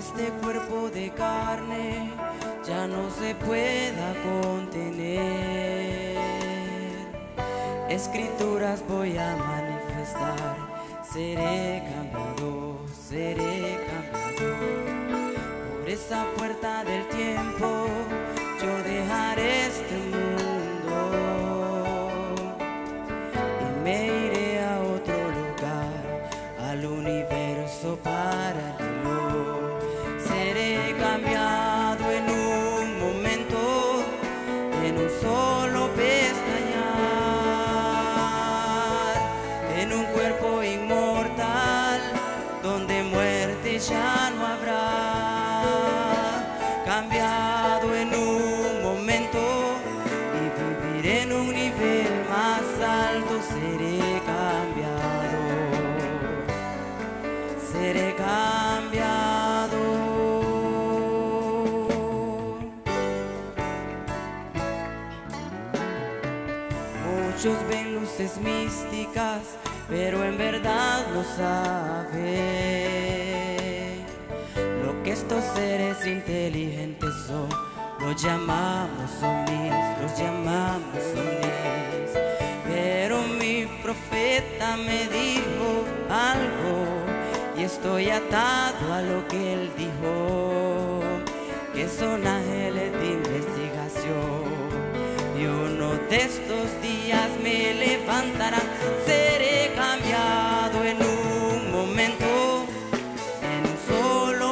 este cuerpo de carne ya no se pueda contener. Escrituras voy a manifestar, seré cambiado, seré cambiado. Por esa puerta del tiempo yo dejaré este mundo y me iré a otro lugar, al universo paralelo. Seré cambiado en un momento, en un solo pestañear, en un cuerpo inmortal donde muerte ya no habrá. Cambiado en un momento y viviré en un nivel más alto. Seré cambiado, seré cambiado. Muchos ven luces místicas, pero en verdad no saben lo que estos seres inteligentes son. Los llamamos ovnis, los llamamos ovnis. Pero mi profeta me dijo algo y estoy atado a lo que él dijo, que son ángeles de investigación. Y uno de estos días me levantarán. Seré cambiado en un momento, en un solo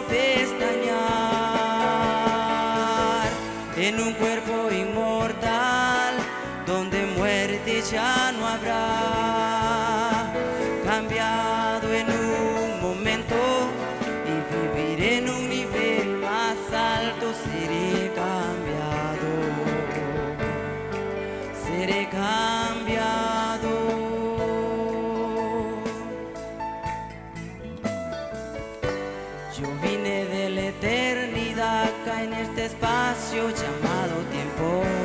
pestañear, en un cuerpo inmortal donde muerte ya no habrá. Cambiado en un momento y viviré en un nivel más alto. Seré cambiado, seré cambiado. Yo vine de la eternidad acá en este espacio llamado tiempo,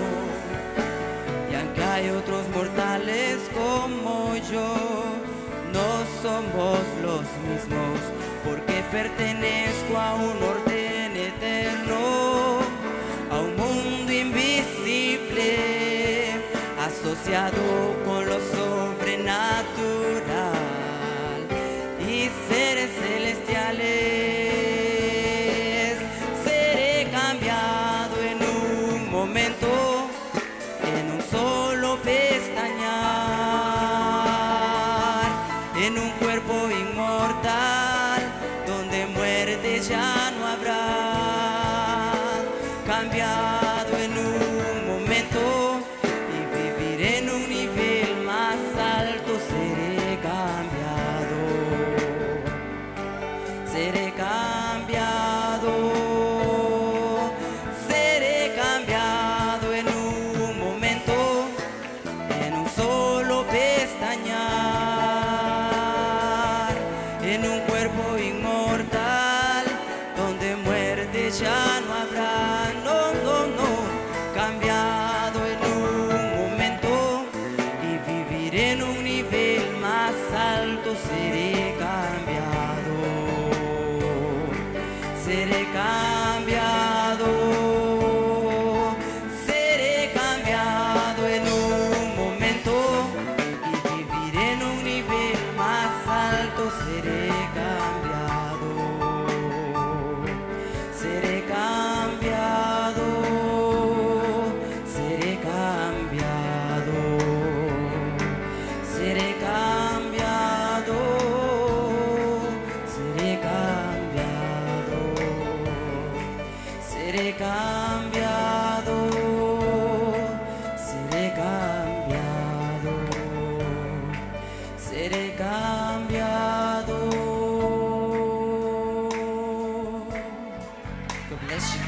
y aunque hay otros mortales como yo, no somos los mismos, porque pertenezco a un orden eterno, a un mundo invisible, asociado con lo sobrenatural y seres celestiales. Seré cambiado en un momento, en un solo pestañear, en un cuerpo inmortal donde muerte ya no habrá. Cambiado en un momento y viviré en un nivel más alto. Seré cambiado, seré cambiado, seré cambiado en un momento, en un solo pestañear, en un cuerpo inmortal donde muerte ya no habrá. No, no, no. Cambiado en un momento y viviré en un nivel más alto. Seré cambiado, seré cambiado, seré cambiado en un momento y viviré en un nivel más alto. Seré cambiado, seré cambiado, seré cambiado, seré cambiado, seré cambiado, seré cambiado, seré cambiado, seré cambiado. God bless you.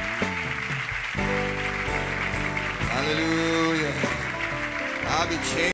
Hallelujah. I'll be changed.